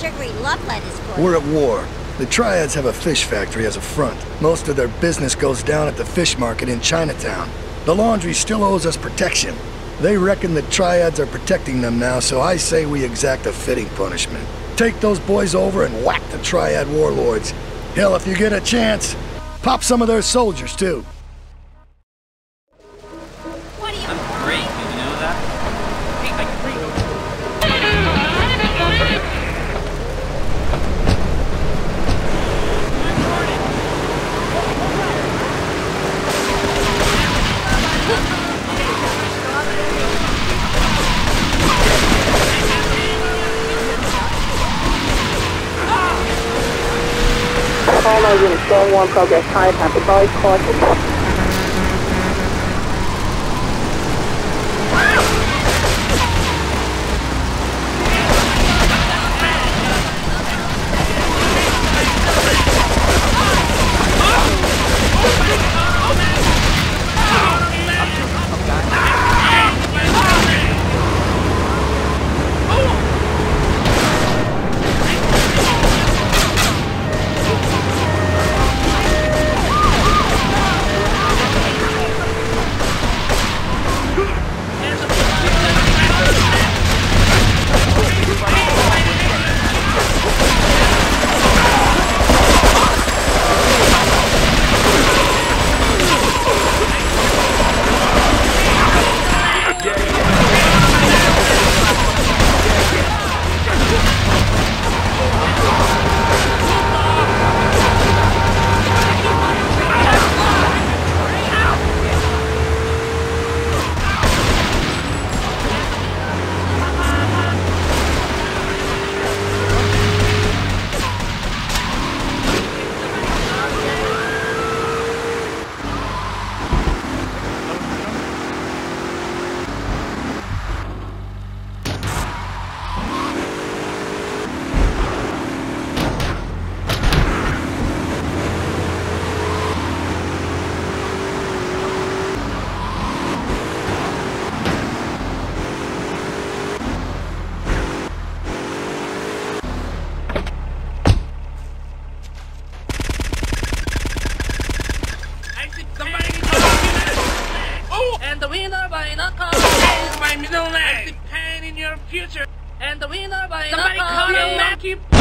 sugary love letters for We're you. at war. The Triads have a fish factory as a front. Most of their business goes down at the fish market in Chinatown. The laundry still owes us protection. They reckon the Triads are protecting them now, so I say we exact a fitting punishment. Take those boys over and whack the Triad warlords. Hell, if you get a chance, pop some of their soldiers, too. What are you... I'm great, you know that? Hey, I'm great. All units, Storm 1 progress, Chinatown, advise caution. And the winner by knockout is my middle name. I see Payne in your future. And the winner by knockout is...